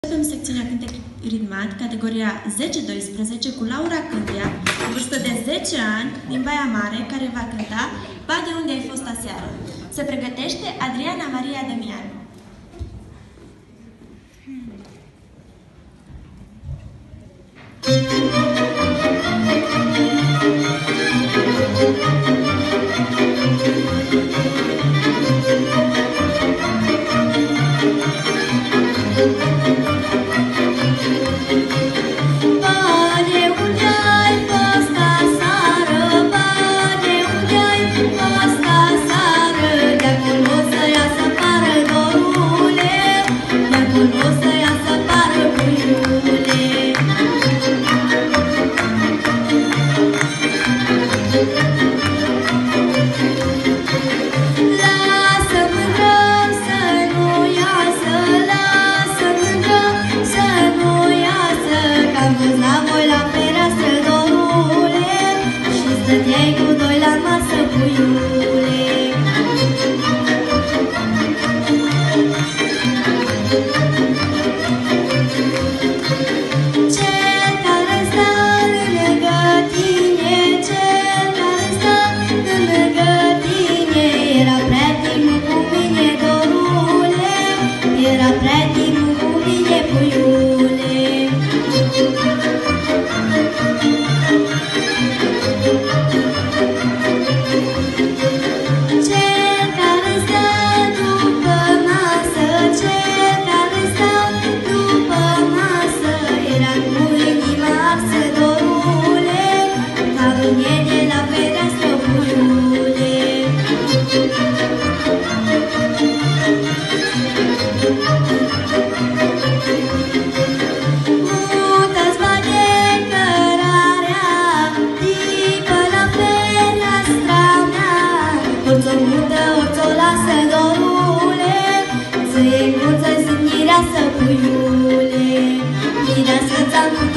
Începem secțiunea cântec ritmat, categoria 10-12, cu Laura Câmpia, în vârstă de 10 ani, din Baia Mare, care va cânta Ba de unde ai fost aseară. Se pregătește Adriana Maria Damian.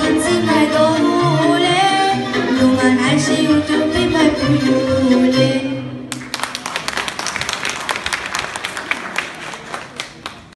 Și YouTube, mai puiule.